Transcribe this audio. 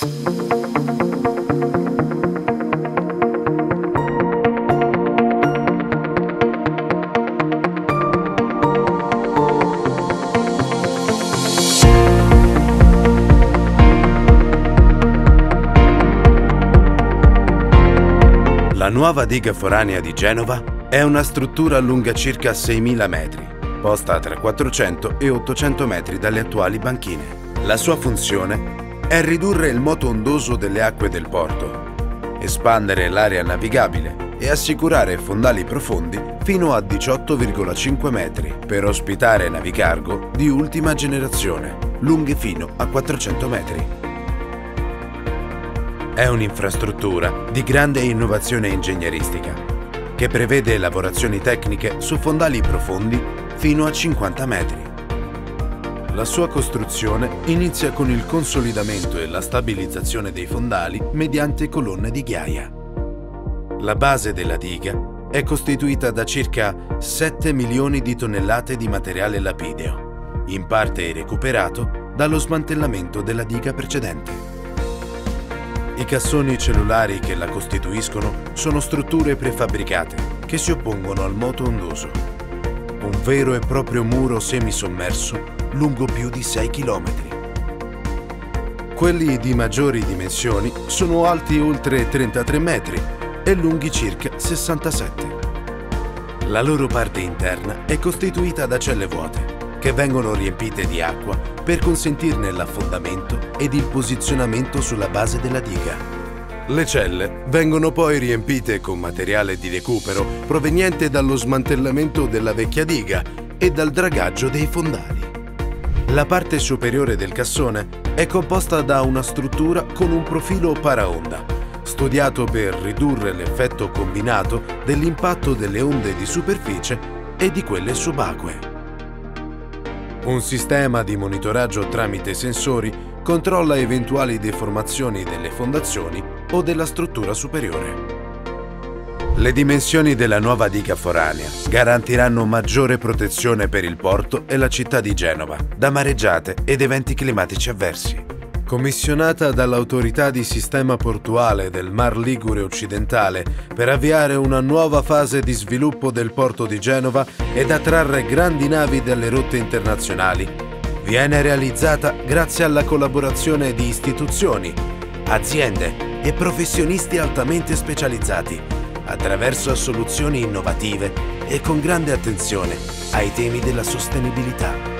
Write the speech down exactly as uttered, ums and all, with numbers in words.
La nuova diga foranea di Genova è una struttura lunga circa seimila metri, posta tra quattrocento e ottocento metri dalle attuali banchine. La sua funzione è ridurre il moto ondoso delle acque del porto, espandere l'area navigabile e assicurare fondali profondi fino a diciotto virgola cinque metri per ospitare navi cargo di ultima generazione, lunghe fino a quattrocento metri. È un'infrastruttura di grande innovazione ingegneristica che prevede lavorazioni tecniche su fondali profondi fino a cinquanta metri. La sua costruzione inizia con il consolidamento e la stabilizzazione dei fondali mediante colonne di ghiaia. La base della diga è costituita da circa sette milioni di tonnellate di materiale lapideo, in parte recuperato dallo smantellamento della diga precedente. I cassoni cellulari che la costituiscono sono strutture prefabbricate che si oppongono al moto ondoso. Un vero e proprio muro semisommerso lungo più di sei chilometri. Quelli di maggiori dimensioni sono alti oltre trentatré metri e lunghi circa sessantasette. La loro parte interna è costituita da celle vuote che vengono riempite di acqua per consentirne l'affondamento ed il posizionamento sulla base della diga. Le celle vengono poi riempite con materiale di recupero proveniente dallo smantellamento della vecchia diga e dal dragaggio dei fondali. La parte superiore del cassone è composta da una struttura con un profilo paraonda, studiato per ridurre l'effetto combinato dell'impatto delle onde di superficie e di quelle subacquee. Un sistema di monitoraggio tramite sensori controlla eventuali deformazioni delle fondazioni o della struttura superiore. Le dimensioni della nuova diga foranea garantiranno maggiore protezione per il porto e la città di Genova da mareggiate ed eventi climatici avversi. Commissionata dall'Autorità di Sistema Portuale del Mar Ligure Occidentale per avviare una nuova fase di sviluppo del porto di Genova ed attrarre grandi navi dalle rotte internazionali, viene realizzata grazie alla collaborazione di istituzioni, aziende e professionisti altamente specializzati, attraverso soluzioni innovative e con grande attenzione ai temi della sostenibilità.